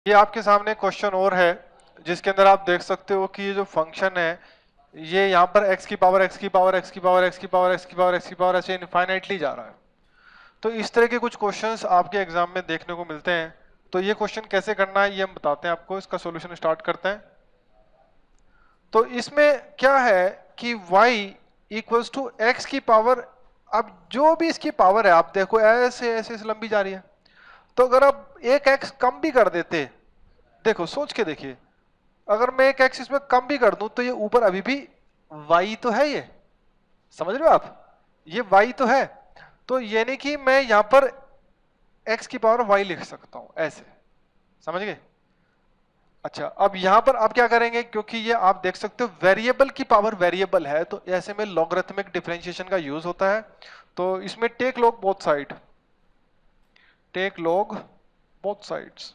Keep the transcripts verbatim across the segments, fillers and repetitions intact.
ये आपके सामने क्वेश्चन और है जिसके अंदर आप देख सकते हो कि ये जो फंक्शन है ये यहाँ पर x की पावर x की पावर x की पावर x की पावर x की पावर x की पावर ऐसे इनफाइनाइटली जा रहा है। तो इस तरह के कुछ क्वेश्चंस आपके एग्जाम में देखने को मिलते हैं। तो ये क्वेश्चन कैसे करना है ये हम बताते हैं आपको। इसका सॉल्यूशन स्टार्ट करते हैं। तो इसमें क्या है कि y इक्वल्स टू एक्स की पावर, अब जो भी इसकी पावर है आप देखो ऐसे ऐसे ऐसे लंबी जा रही है। तो अगर आप एक x कम भी कर देते, देखो सोच के देखिए, अगर मैं एक x इसमें कम भी कर दूं तो ये ऊपर अभी भी y तो है, ये समझ रहे हो आप, ये y तो है। तो यानी कि मैं यहां पर x की पावर y लिख सकता हूं ऐसे, समझ गए। अच्छा अब यहां पर आप क्या करेंगे, क्योंकि ये आप देख सकते हो वेरिएबल की पावर वेरिएबल है तो ऐसे में लॉगरिथमिक डिफरेंशिएशन का यूज होता है। तो इसमें take log both side, take log both sides.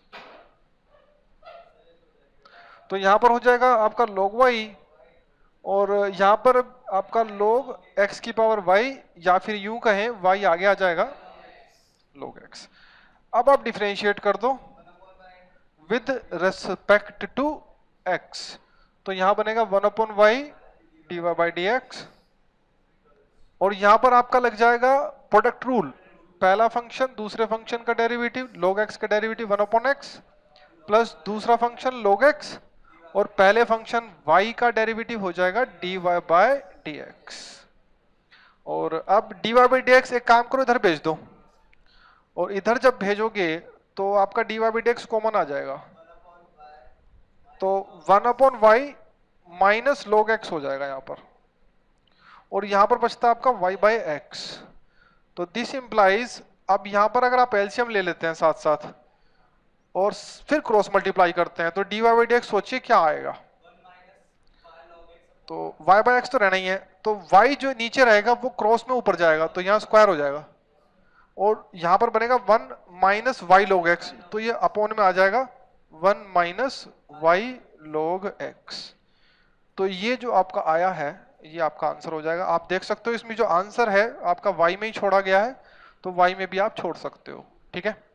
तो यहां पर हो जाएगा आपका log y और यहां पर आपका log x की पावर y, या फिर यूं कहें y आगे आ जाएगा log x। अब आप डिफरेंशिएट कर दो विद रेस्पेक्ट टू x, तो यहां बनेगा one upon y d y by d x. और यहां पर आपका लग जाएगा प्रोडक्ट रूल, पहला फंक्शन दूसरे फंक्शन का डेरिवेटिव log x का derivative one upon x plus दूसरा फंक्शन log x और पहले फंक्शन y का डेरिवेटिव हो जाएगा dy बाय dx। और अब dy बाय dx एक काम करो इधर भेज दो, और इधर जब भेजोगे तो आपका dy बाय dx कॉमन आ जाएगा, तो one upon y minus log x हो जाएगा यहां पर, और यहां पर बचता है आपका y बाय x। तो दिस इंप्लाइज, अब यहां पर अगर आप एलसीएम ले लेते हैं साथ साथ और फिर क्रॉस मल्टीप्लाई करते हैं तो dy बाई dx सोचिए क्या आएगा। तो y बाय x तो रहना ही है, तो y जो नीचे रहेगा वो क्रॉस में ऊपर जाएगा तो यहाँ स्क्वायर हो जाएगा, और यहां पर बनेगा one minus y log x, तो ये अपॉन में आ जाएगा one minus y log x। तो ये जो आपका आया है ये आपका आंसर हो जाएगा। आप देख सकते हो इसमें जो आंसर है आपका y में ही छोड़ा गया है, तो y में भी आप छोड़ सकते हो, ठीक है।